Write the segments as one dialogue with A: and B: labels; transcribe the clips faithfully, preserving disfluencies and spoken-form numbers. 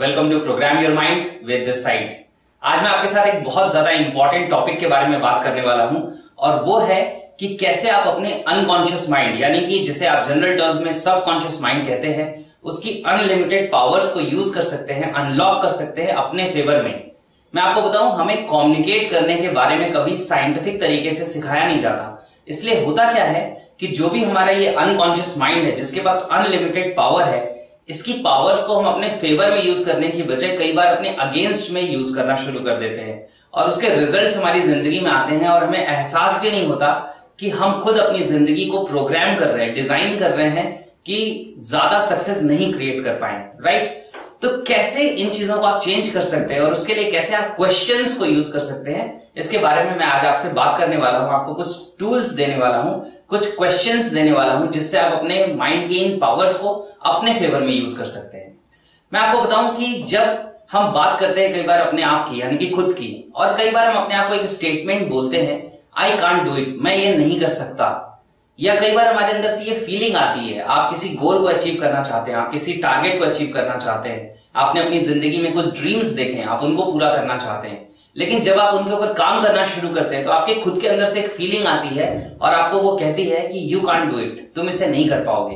A: Welcome to program your mind with this side. आज मैं आपके साथ एक बहुत ज्यादा इंपॉर्टेंट टॉपिक के बारे में बात करने वाला हूं और वो है कि कैसे आप अपने अनकॉन्शियस माइंड यानी कि जिसे आप जनरल टर्म्स में सबकॉन्शियस माइंड कहते हैं उसकी अनलिमिटेड पावर्स को यूज कर सकते हैं, अनलॉक कर सकते हैं अपने फेवर में। मैं आपको बताऊं, हमें कम्युनिकेट करने के बारे में कभी साइंटिफिक तरीके से सिखाया नहीं जाता। इसलिए होता क्या है कि जो भी हमारा ये अनकॉन्शियस माइंड है जिसके पास अनलिमिटेड पावर है, इसकी पावर्स को हम अपने फेवर में यूज करने की बजाय कई बार अपने अगेंस्ट में यूज करना शुरू कर देते हैं और उसके रिजल्ट्स हमारी जिंदगी में आते हैं और हमें एहसास भी नहीं होता कि हम खुद अपनी जिंदगी को प्रोग्राम कर रहे हैं, डिजाइन कर रहे हैं कि ज्यादा सक्सेस नहीं क्रिएट कर पाए, राइट? तो कैसे इन चीजों को आप चेंज कर सकते हैं और उसके लिए कैसे आप क्वेश्चंस को यूज कर सकते हैं, इसके बारे में मैं आज आपसे बात करने वाला हूं। आपको कुछ टूल्स देने वाला हूं, कुछ क्वेश्चंस देने वाला हूं जिससे आप अपने माइंड की इन पावर्स को अपने फेवर में यूज कर सकते हैं। मैं आपको बताऊं कि जब हम बात करते हैं कई बार अपने आप की यानी कि खुद की, और कई बार हम अपने आप को एक स्टेटमेंट बोलते हैं, आई कांट डू इट, मैं ये नहीं कर सकता। या कई बार हमारे अंदर से ये फीलिंग आती है, आप किसी गोल को अचीव करना चाहते हैं, आप किसी टारगेट को अचीव करना चाहते हैं, आपने अपनी जिंदगी में कुछ ड्रीम्स देखे हैं, आप उनको पूरा करना चाहते हैं, लेकिन जब आप उनके ऊपर काम करना शुरू करते हैं तो आपके खुद के अंदर से एक फीलिंग आती है और आपको वो कहती है कि यू कांट डू इट, तुम इसे नहीं कर पाओगे।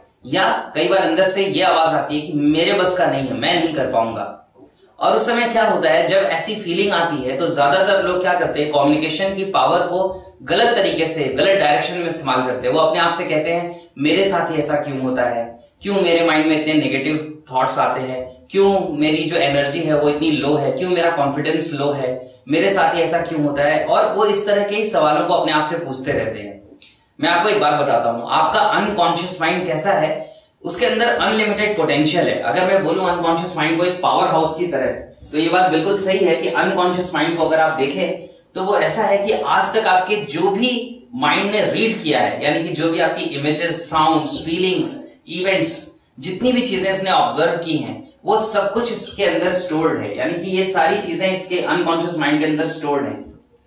A: या कई बार अंदर से ये आवाज आती है कि मेरे बस का नहीं है, मैं नहीं कर पाऊंगा। और उस समय क्या होता है, जब ऐसी फीलिंग आती है तो ज्यादातर लोग क्या करते हैं, कम्युनिकेशन की पावर को गलत तरीके से, गलत डायरेक्शन में इस्तेमाल करते हैं। वो अपने आप से कहते हैं मेरे साथ ही ऐसा क्यों होता है, क्यों मेरे माइंड में इतने नेगेटिव थॉट्स आते हैं, क्यों मेरी जो एनर्जी है वो इतनी लो है, क्यों मेरा कॉन्फिडेंस लो है, मेरे साथ ही ऐसा क्यों होता है। और वो इस तरह के ही सवालों को अपने आप से पूछते रहते हैं। मैं आपको एक बात बताता हूं, आपका अनकॉन्शियस माइंड कैसा है, उसके अंदर अनलिमिटेड पोटेंशियल है। अगर मैं बोलूं अनकॉन्शियस माइंड को एक पावर हाउस की तरह, तो ये बात बिल्कुल सही है कि अनकॉन्शियस माइंड को अगर आप देखें तो वो ऐसा है कि आज तक आपके जो भी माइंड ने रीड किया है, यानी कि जो भी आपकी इमेजेस, साउंड्स, फीलिंग्स, इवेंट्स, जितनी भी चीजें इसने ऑब्जर्व की हैं, वो सब कुछ इसके अंदर स्टोर्ड है। यानी कि ये सारी चीजें इसके अनकॉन्शियस माइंड के अंदर स्टोर्ड हैं।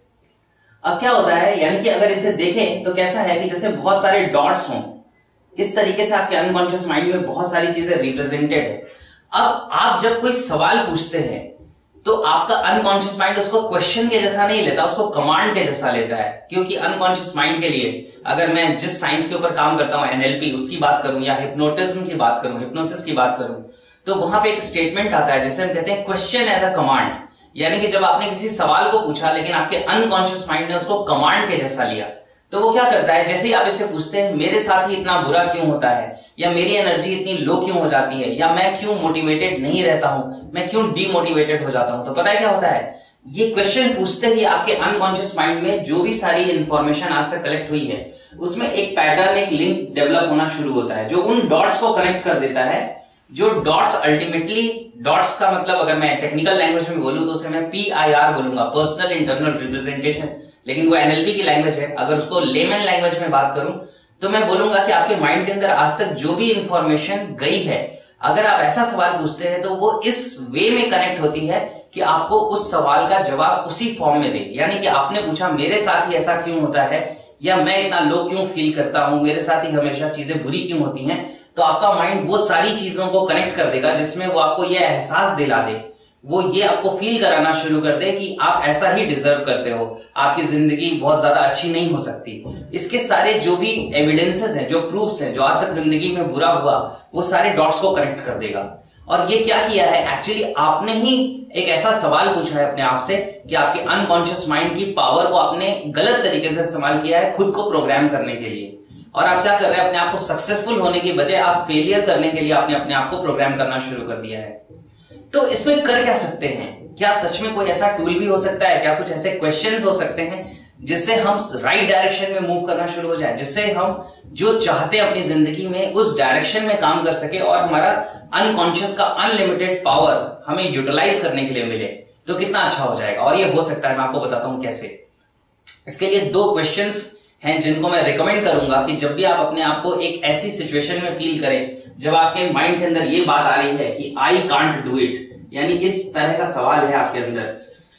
A: अब क्या होता है, यानी कि अगर इसे देखें तो कैसा है कि जैसे बहुत सारे डॉट्स हों, इस तरीके से आपके अनकॉन्शियस माइंड में बहुत सारी चीजें रिप्रेजेंटेड है। अब आप जब कोई सवाल पूछते हैं तो आपका अनकॉन्शियस माइंड उसको क्वेश्चन के जैसा नहीं लेता, उसको कमांड के जैसा लेता है। क्योंकि अनकॉन्शियस माइंड के लिए, अगर मैं जिस साइंस के ऊपर काम करता हूं, एनएलपी, उसकी बात करूं या हिप्नोटिज्म की बात करूं, हिप्नोसिस की बात करूं, तो वहां पे एक स्टेटमेंट आता है जिसे हम कहते हैं क्वेश्चन एज अ कमांड। यानी कि जब आपने किसी सवाल को पूछा लेकिन आपके अनकॉन्शियस माइंड ने उसको कमांड के जैसा लिया, तो वो क्या करता है, जैसे ही आप इससे पूछते हैं मेरे साथ ही इतना बुरा क्यों होता है, या मेरी एनर्जी इतनी लो क्यों हो जाती है, या मैं क्यों मोटिवेटेड नहीं रहता हूं, मैं क्यों डीमोटिवेटेड हो जाता हूं, तो पता है क्या होता है, ये क्वेश्चन पूछते ही आपके अनकॉन्शियस माइंड में जो भी सारी इंफॉर्मेशन आज तक कलेक्ट हुई है उसमें एक पैटर्न, एक लिंक डेवलप होना शुरू होता है जो उन डॉट्स को कनेक्ट कर देता है। जो डॉट्स अल्टीमेटली, डॉट्स का मतलब अगर मैं टेक्निकल लैंग्वेज में बोलूं तो उसे मैं पी आई आर बोलूंगा, पर्सनल इंटरनल रिप्रेजेंटेशन, लेकिन वो एनएलपी की लैंग्वेज है। अगर उसको लेमन लैंग्वेज में बात करूं तो मैं बोलूंगा कि आपके माइंड के अंदर आज तक जो भी इंफॉर्मेशन गई है, अगर आप ऐसा सवाल पूछते हैं तो वो इस वे में कनेक्ट होती है कि आपको उस सवाल का जवाब उसी फॉर्म में दे। यानी कि आपने पूछा मेरे साथ ही ऐसा क्यों होता है, या मैं इतना लो क्यों फील करता हूं, मेरे साथ ही हमेशा चीजें बुरी क्यों होती हैं, तो आपका माइंड वो सारी चीजों को कनेक्ट कर देगा जिसमें वो आपको ये एहसास दिला दे, वो ये आपको फील कराना शुरू कर दे कि आप ऐसा ही डिजर्व करते हो, आपकी जिंदगी बहुत ज्यादा अच्छी नहीं हो सकती। इसके सारे जो भी एविडेंसेस हैं, जो प्रूफ्स हैं, जो आज तक जिंदगी में बुरा हुआ, वो सारे डॉट्स को कनेक्ट कर देगा। और ये क्या किया है, एक्चुअली आपने ही एक ऐसा सवाल पूछा है अपने आप से कि आपके अनकॉन्शियस माइंड की पावर को आपने गलत तरीके से इस्तेमाल किया है खुद को प्रोग्राम करने के लिए। और आप क्या कर रहे हैं, अपने आप को सक्सेसफुल होने की बजाय आप फेलियर करने के लिए आपने अपने आप को प्रोग्राम करना शुरू कर दिया है। तो इसमें कर क्या सकते हैं, क्या सच में कोई ऐसा टूल भी हो सकता है, क्या कुछ ऐसे क्वेश्चंस हो सकते हैं जिससे हम राइट डायरेक्शन में मूव करना शुरू हो जाए, जिससे हम जो चाहते हैं अपनी जिंदगी में उस डायरेक्शन में काम कर सके और हमारा अनकॉन्शियस का अनलिमिटेड पावर हमें यूटिलाइज करने के लिए मिले, तो कितना अच्छा हो जाएगा। और ये हो सकता है, मैं आपको बताता हूं कैसे। इसके लिए दो क्वेश्चंस हैं जिनको मैं रिकमेंड करूंगा कि जब भी आप अपने आप को एक ऐसी सिचुएशन में फील करें जब आपके माइंड के अंदर ये बात आ रही है कि आई कांट डू इट, यानी इस तरह का सवाल है आपके अंदर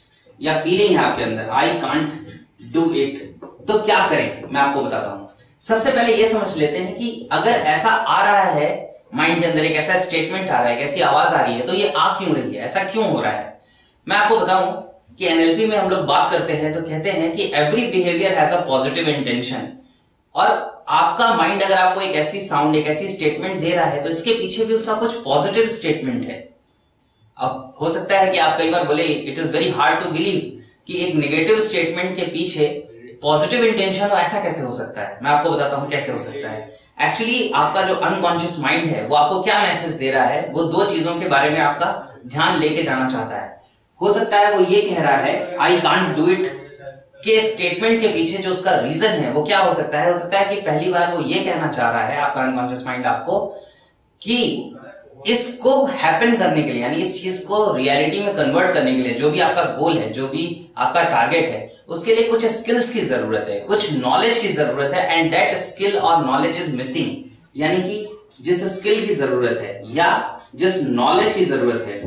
A: या फीलिंग है आपके अंदर, आई कांट डू इट, तो क्या करें मैं आपको बताता हूं। सबसे पहले ये समझ लेते हैं कि अगर ऐसा आ रहा है माइंड के अंदर एक ऐसा स्टेटमेंट आ रहा है, एक ऐसी आवाज आ रही है, तो ये आ क्यों रही है, ऐसा क्यों हो रहा है। मैं आपको बताऊं कि एनएलपी में हम लोग बात करते हैं तो कहते हैं कि every behaviour has a positive intention. और आपका माइंड अगर आपको एक ऐसी साउंड, एक ऐसी स्टेटमेंट दे रहा है तो इसके पीछे भी उसका कुछ पॉजिटिव स्टेटमेंट है। अब हो सकता है कि आप कई बार बोले it is very hard to believe कि एक नेगेटिव स्टेटमेंट के पीछे पॉजिटिव इंटेंशन हो, ऐसा कैसे हो सकता है। मैं आपको बताता हूं कैसे हो सकता है। एक्चुअली आपका जो अनकॉन्शियस माइंड है वो आपको क्या मैसेज दे रहा है, वो दो चीजों के बारे में आपका ध्यान लेके जाना चाहता है। हो सकता है वो ये कह रहा है आई कांट डू इट के स्टेटमेंट के पीछे जो उसका रीजन है वो क्या हो सकता है। हो सकता है कि पहली बार वो ये कहना चाह रहा है आपका अनकॉन्शियस माइंड आपको कि इसको हैपन करने के लिए, यानी इस चीज को रियलिटी में कन्वर्ट करने के लिए, जो भी आपका गोल है, जो भी आपका टारगेट है, उसके लिए कुछ स्किल्स की जरूरत है, कुछ नॉलेज की जरूरत है, एंड दैट स्किल और नॉलेज इज मिसिंग। यानी कि जिस स्किल की जरूरत है या जिस नॉलेज की जरूरत है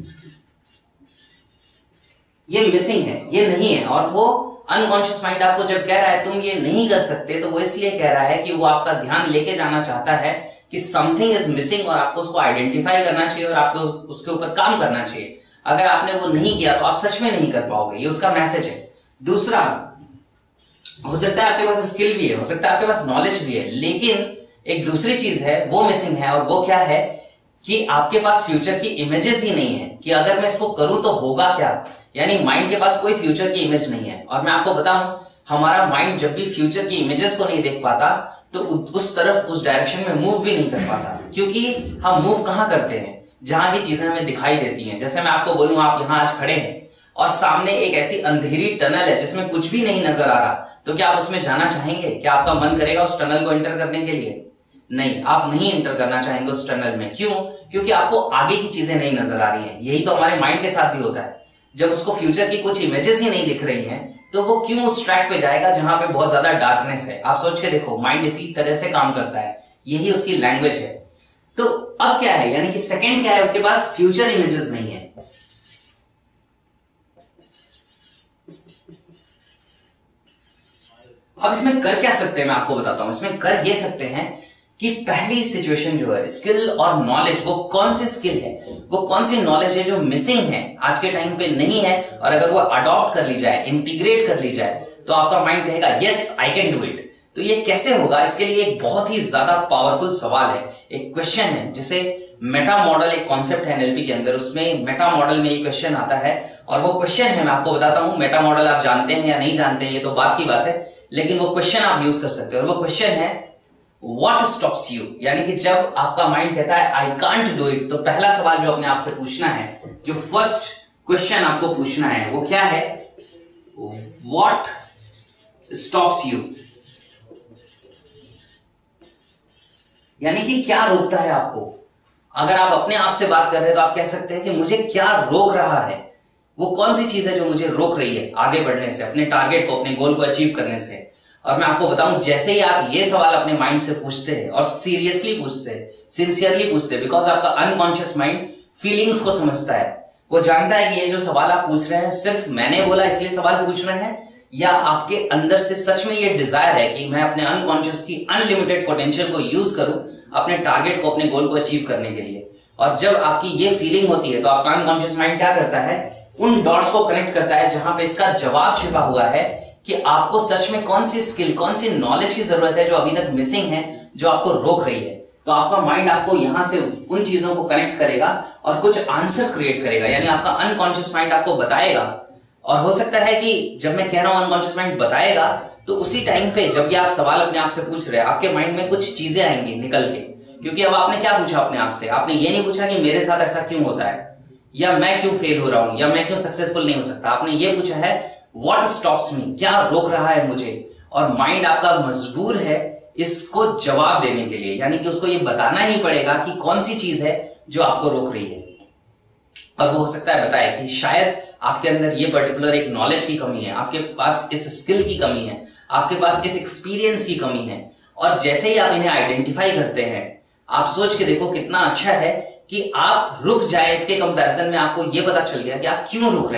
A: ये मिसिंग है, ये नहीं है। और वो अनकॉन्शियस माइंड आपको जब कह रहा है तुम ये नहीं कर सकते, तो वो इसलिए कह रहा है कि वो आपका ध्यान लेके जाना चाहता है कि समथिंग इज मिसिंग और आपको उसको आइडेंटिफाई करना चाहिए और आपको उसके ऊपर काम करना चाहिए। अगर आपने वो नहीं किया तो आप सच में नहीं कर पाओगे, ये उसका मैसेज है। दूसरा, हो सकता है आपके पास स्किल भी है, हो सकता है आपके पास नॉलेज भी है, लेकिन एक दूसरी चीज है वो मिसिंग है, और वो क्या है कि आपके पास फ्यूचर की इमेजेस ही नहीं है कि अगर मैं इसको करूं तो होगा क्या। यानी माइंड के पास कोई फ्यूचर की इमेज नहीं है। और मैं आपको बताऊं, हमारा माइंड जब भी फ्यूचर की इमेजेस को नहीं देख पाता तो उस तरफ, उस डायरेक्शन में मूव भी नहीं कर पाता, क्योंकि हम मूव कहां करते हैं, जहां की चीजें हमें दिखाई देती हैं। जैसे मैं आपको बोलूं, आप यहां आज खड़े हैं और सामने एक ऐसी अंधेरी टनल है जिसमें कुछ भी नहीं नजर आ रहा, तो क्या आप उसमें जाना चाहेंगे? क्या आपका मन करेगा उस टनल को एंटर करने के लिए? नहीं, आप नहीं एंटर करना चाहेंगे उस टनल में। क्यों? क्योंकि आपको आगे की चीजें नहीं नजर आ रही हैं। यही तो हमारे माइंड के साथ भी होता है। जब उसको फ्यूचर की कुछ इमेजेस ही नहीं दिख रही हैं, तो वो क्यों उस ट्रैक पे जाएगा जहां पे बहुत ज्यादा डार्कनेस है। आप सोच के देखो, माइंड इसी तरह से काम करता है, यही उसकी लैंग्वेज है। तो अब क्या है, यानी कि सेकंड क्या है, उसके पास फ्यूचर इमेजेस नहीं है। अब इसमें कर क्या सकते हैं, मैं आपको बताता हूं। इसमें कर ये सकते हैं कि पहली सिचुएशन जो है, स्किल और नॉलेज, वो कौन सी स्किल है, वो कौन सी नॉलेज है जो मिसिंग है, आज के टाइम पे नहीं है, और अगर वो अडॉप्ट कर ली जाए, इंटीग्रेट कर ली जाए, तो आपका माइंड कहेगा yes I can do it. तो ये कैसे होगा, इसके लिए एक बहुत ही ज्यादा पावरफुल सवाल है, एक क्वेश्चन है, जिसे मेटा मॉडल, एक कॉन्सेप्ट है एनएलपी के अंदर, उसमें मेटा मॉडल में ये क्वेश्चन आता है। और वो क्वेश्चन है, मैं आपको बताता हूं, मेटा मॉडल आप जानते हैं या नहीं जानते हैं ये तो बात की बात है, लेकिन वो क्वेश्चन आप यूज कर सकते हो। और वो क्वेश्चन है What stops you? यानी कि जब आपका माइंड कहता है आई कांट डू इट, तो पहला सवाल जो अपने आप से पूछना है, जो फर्स्ट क्वेश्चन आपको पूछना है, वो क्या है? What stops you? यानी कि क्या रोकता है आपको। अगर आप अपने आप से बात कर रहे हैं तो आप कह सकते हैं कि मुझे क्या रोक रहा है, वो कौन सी चीज है जो मुझे रोक रही है आगे बढ़ने से, अपने टारगेट को, अपने गोल को अचीव करने से। और मैं आपको बताऊं, जैसे ही आप ये सवाल अपने माइंड से पूछते हैं, और सीरियसली पूछते हैं, सिंसियरली पूछते हैं, बिकॉज आपका अनकॉन्शियस माइंड फीलिंग्स को समझता है। वो जानता है कि ये जो सवाल आप पूछ रहे हैं सिर्फ मैंने बोला इसलिए सवाल पूछ रहे हैं, या आपके अंदर से सच में ये डिजायर है कि मैं अपने अनकॉन्शियस की अनलिमिटेड पोटेंशियल को यूज करूं अपने टारगेट को, अपने गोल को अचीव करने के लिए। और जब आपकी ये फीलिंग होती है तो आपका अनकॉन्शियस माइंड क्या करता है, उन डॉट्स को कनेक्ट करता है जहां पे इसका जवाब छिपा हुआ है कि आपको सच में कौन सी स्किल, कौन सी नॉलेज की जरूरत है जो अभी तक मिसिंग है, जो आपको रोक रही है। तो आपका माइंड आपको यहां से उन चीजों को कनेक्ट करेगा और कुछ आंसर क्रिएट करेगा, यानी आपका अनकॉन्शियस माइंड आपको बताएगा। और हो सकता है कि जब मैं कह रहा हूं अनकॉन्शियस माइंड बताएगा, तो उसी टाइम पे जब ये आप सवाल अपने आप से पूछ रहे हैं, आपके माइंड में कुछ चीजें आएंगी निकल के। क्योंकि अब आपने क्या पूछा अपने आप से, आपने ये नहीं पूछा कि मेरे साथ ऐसा क्यों होता है, या मैं क्यों फेल हो रहा हूं, या मैं क्यों सक्सेसफुल नहीं हो सकता। आपने ये पूछा है व्हाट स्टॉप्स मी, क्या रोक रहा है मुझे। और माइंड आपका मजबूर है इसको जवाब देने के लिए, यानी कि उसको ये बताना ही पड़ेगा कि कौन सी चीज है जो आपको रोक रही है। और वो हो सकता है बताए कि शायद आपके अंदर ये पर्टिकुलर एक नॉलेज की कमी है, आपके पास इस स्किल की कमी है, आपके पास इस एक्सपीरियंस की कमी है। और जैसे ही आप इन्हें आइडेंटिफाई करते हैं, आप सोच के देखो कितना अच्छा है कि आप रुक जाए। इसके कंपैरिजन में आपको ये पता चल गया कि आप क्यों रुक रहे हैं।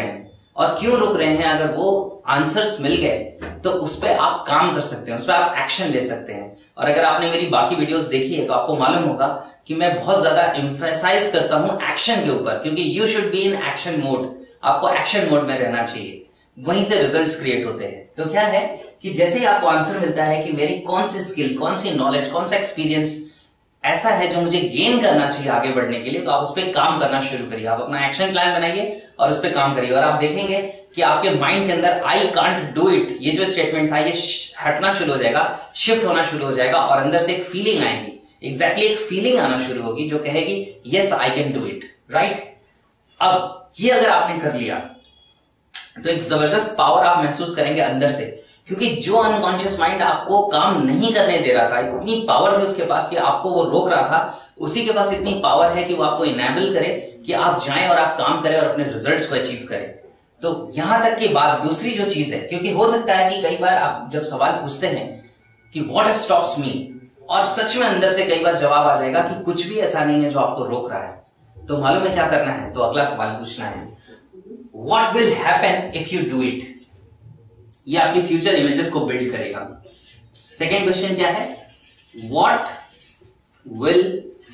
A: और क्यों रुक रहे हैं, अगर वो आंसर्स मिल गए तो उस पर आप काम कर सकते हैं, उस पर आप एक्शन ले सकते हैं। और अगर आपने मेरी बाकी वीडियोस देखी है तो आपको मालूम होगा कि मैं बहुत ज्यादा एम्फेसाइज करता हूं एक्शन के ऊपर, क्योंकि you should be in action mode. आपको एक्शन मोड में रहना चाहिए, वहीं से रिजल्ट्स क्रिएट होते हैं। तो क्या है कि जैसे ही आपको आंसर मिलता है कि मेरी कौन सी स्किल, कौन सी नॉलेज, कौन सा एक्सपीरियंस ऐसा है जो मुझे गेन करना चाहिए आगे बढ़ने के लिए, तो आप उस पर काम करना शुरू करिए। आप अपना एक्शन प्लान बनाइए और उस पर काम करिए, और आप देखेंगे कि आपके माइंड के अंदर आई कांट डू इट ये जो स्टेटमेंट था ये हटना शुरू हो जाएगा, शिफ्ट होना शुरू हो जाएगा, और अंदर से एक फीलिंग आएगी, एग्जैक्टली एक फीलिंग आना शुरू होगी जो कहेगी yes I can do it, right. अब ये अगर आपने कर लिया तो एक जबरदस्त पावर आप महसूस करेंगे अंदर से, क्योंकि जो अनकॉन्शियस माइंड आपको काम नहीं करने दे रहा था, इतनी पावर थी उसके पास कि आपको वो रोक रहा था, उसी के पास इतनी पावर है कि वो आपको इनेबल करे कि आप जाएं और आप काम करें और अपने रिजल्ट्स को अचीव करें। तो यहां तक की बात, दूसरी जो चीज है, क्योंकि हो सकता है कि कई बार आप जब सवाल पूछते हैं कि व्हाट स्टॉप्स मी, और सच में अंदर से कई बार जवाब आ जाएगा कि कुछ भी ऐसा नहीं है जो आपको रोक रहा है, तो मालूम है क्या करना है, तो अगला सवाल पूछना है what will happen if you do it. ये आपकी फ्यूचर इमेजेस को बिल्ड करेगा। सेकेंड क्वेश्चन क्या है, what will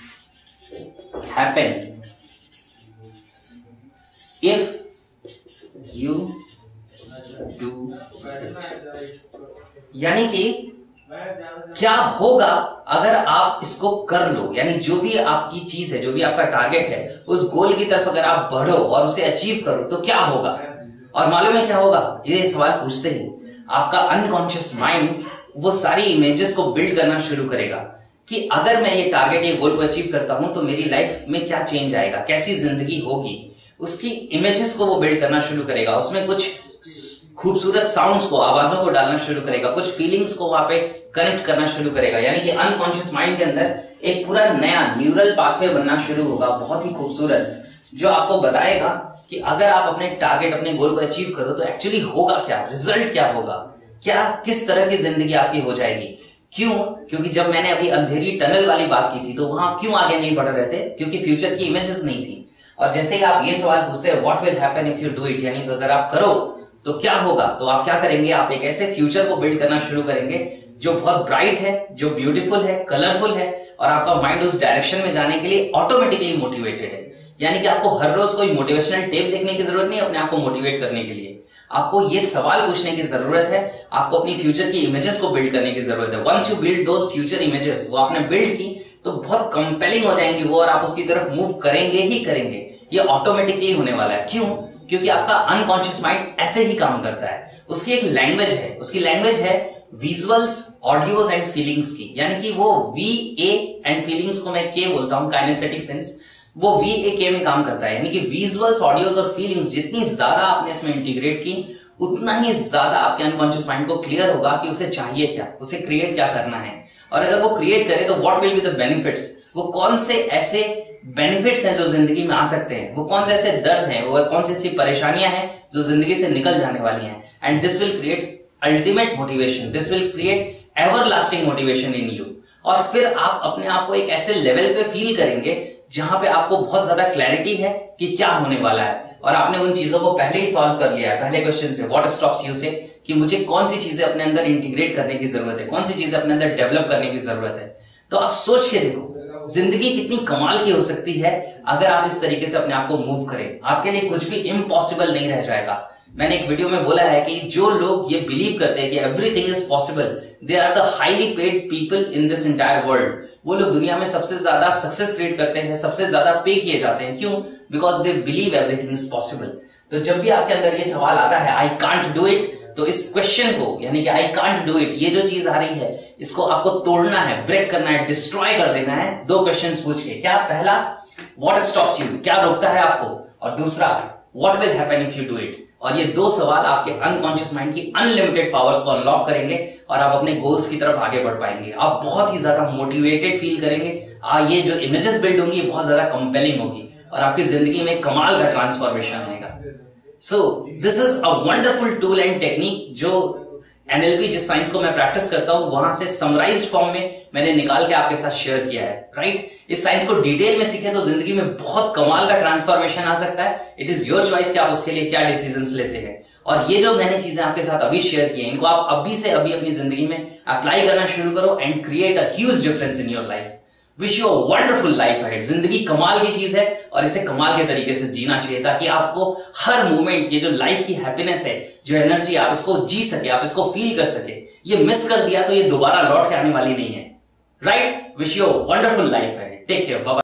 A: happen if you do it, यानी कि क्या होगा अगर आप इसको कर लो, यानी जो भी आपकी चीज है, जो भी आपका टारगेट है, उस गोल की तरफ अगर आप बढ़ो और उसे अचीव करो तो क्या होगा। और मालूम है क्या होगा, ये सवाल पूछते ही आपका अनकॉन्शियस माइंड वो सारी इमेजेस को बिल्ड करना शुरू करेगा कि अगर मैं ये टारगेट, ये गोल को अचीव करता हूं तो मेरी लाइफ में क्या चेंज आएगा, कैसी जिंदगी होगी। उसकी इमेजेस को वो बिल्ड करना शुरू करेगा, उसमें कुछ खूबसूरत साउंड्स को, आवाजों को डालना शुरू करेगा, कुछ फीलिंग्स को वहां पे कनेक्ट करना शुरू करेगा, यानी कि अनकॉन्शियस माइंड के अंदर एक पूरा नया न्यूरल पाथवे बनना शुरू होगा, बहुत ही खूबसूरत, जो आपको बताएगा कि अगर आप अपने टारगेट, अपने गोल को अचीव करो तो एक्चुअली होगा क्या, रिजल्ट क्या होगा, क्या किस तरह की जिंदगी आपकी हो जाएगी। क्यों? क्योंकि जब मैंने अभी अंधेरी टनल वाली बात की थी तो वहां क्यों आगे नहीं बढ़ रहे थे, क्योंकि फ्यूचर की इमेजेस नहीं थी। और जैसे ही आप ये सवाल पूछते हैं what will happen if you do it, यानी अगर आप करो तो क्या होगा, तो आप क्या करेंगे, आप एक ऐसे फ्यूचर को बिल्ड करना शुरू करेंगे जो बहुत ब्राइट है, जो ब्यूटीफुल है, कलरफुल है, और आपका माइंड उस डायरेक्शन में जाने के लिए ऑटोमेटिकली मोटिवेटेड है। यानी कि आपको हर रोज कोई मोटिवेशनल टेप देखने की जरूरत नहीं अपने आप को मोटिवेट करने के लिए, आपको ये सवाल पूछने की जरूरत है, आपको अपनी फ्यूचर की इमेजेस को बिल्ड करने की जरूरत है। Once you build those future images, वो आपने बिल्ड की तो बहुत कंपेलिंग हो जाएंगी वो, और आप उसकी तरफ मूव करेंगे ही करेंगे। ये ऑटोमेटिकली होने वाला है। क्यों? क्योंकि आपका अनकॉन्शियस माइंड ऐसे ही काम करता है। उसकी एक लैंग्वेज है, उसकी लैंग्वेज है विजुअल्स, ऑडियोज एंड फीलिंग्स की, यानी कि वो वी ए एंड फीलिंग्स को मैं के बोलता हूं, काइनेस्थेटिक सेंस, वो वी ए के में काम करता है। यानी कि विजुअल्स, ऑडियोज और फीलिंग्स जितनी ज्यादा आपने इसमें इंटीग्रेट की, उतना ही ज्यादा आपके अनकॉन्शियस माइंड को क्लियर होगा कि उसे चाहिए क्या, उसे क्रिएट क्या करना है। और अगर वो क्रिएट करे तो what will be the benefits, वो कौन से ऐसे बेनिफिट्स हैं जो जिंदगी में आ सकते हैं, वो कौन से ऐसे दर्द हैं, वो कौन सी ऐसी परेशानियां हैं जो जिंदगी से निकल जाने वाली हैं। And this will create ultimate motivation, this will create everlasting motivation in you. और फिर आप अपने आप को एक ऐसे लेवल पे फील करेंगे जहां पे आपको बहुत ज्यादा क्लैरिटी है कि क्या होने वाला है, और आपने उन चीजों को पहले ही सॉल्व कर लिया है पहले क्वेश्चन से, व्हाट स्टॉप्स यू से, कि मुझे कौन सी चीजें अपने अंदर इंटीग्रेट करने की जरूरत है, कौन सी चीजें अपने अंदर डेवलप करने की जरूरत है। तो आप सोच के देखो जिंदगी कितनी कमाल की हो सकती है अगर आप इस तरीके से अपने आप को मूव करें। आपके लिए कुछ भी इम्पॉसिबल नहीं रह जाएगा। मैंने एक वीडियो में बोला है कि जो लोग ये बिलीव करते हैं कि everything is possible, they are the highly paid people in this entire world. वो लोग दुनिया में सबसे ज्यादा सक्सेस क्रिएट करते हैं, सबसे ज्यादा पे किए जाते हैं। क्यों? Because they believe everything is possible. तो जब भी आपके अंदर ये सवाल आता है आई कांट डू इट, तो इस क्वेश्चन को, यानी कि आई कांट डू इट, ये जो चीज आ रही है, इसको आपको तोड़ना है, ब्रेक करना है, डिस्ट्रॉय कर देना है दो क्वेश्चंस पूछ के। क्या? पहला, व्हाट स्टॉप्स यू, क्या रोकता है आपको, और दूसरा, what will happen if you do it. और ये दो सवाल आपके अनकॉन्शियस माइंड की अनलिमिटेड पावर्स को अनलॉक करेंगे और आप अपने गोल्स की तरफ आगे बढ़ पाएंगे। आप बहुत ही ज्यादा मोटिवेटेड फील करेंगे। आ, ये जो इमेजेस बिल्ड होंगी बहुत ज्यादा कंपेलिंग होगी और आपकी जिंदगी में कमाल का ट्रांसफॉर्मेशन आएगा। So this is a wonderful tool and technique जो एनएलपी जिस साइंस को मैं प्रैक्टिस करता हूं वहां से समराइज्ड फॉर्म में मैंने निकाल के आपके साथ शेयर किया है, राइट। इस साइंस को डिटेल में सीखें तो जिंदगी में बहुत कमाल का ट्रांसफॉर्मेशन आ सकता है। इट इज योर चॉइस कि आप उसके लिए क्या डिसीजंस लेते हैं। और ये जो मैंने चीजें आपके साथ अभी शेयर की हैं, इनको आप अभी से अभी अपनी जिंदगी में अप्लाई करना शुरू करो and create a huge difference in your life. Wish you a wonderful life ahead. जिंदगी कमाल की चीज है और इसे कमाल के तरीके से जीना चाहिए ताकि आपको हर मोमेंट, ये जो लाइफ की हैप्पीनेस है, जो एनर्जी, आप इसको जी सके, आप इसको फील कर सके। ये मिस कर दिया तो ये दोबारा लौट के आने वाली नहीं है, right. Wish you a wonderful life ahead. Take care, bye bye.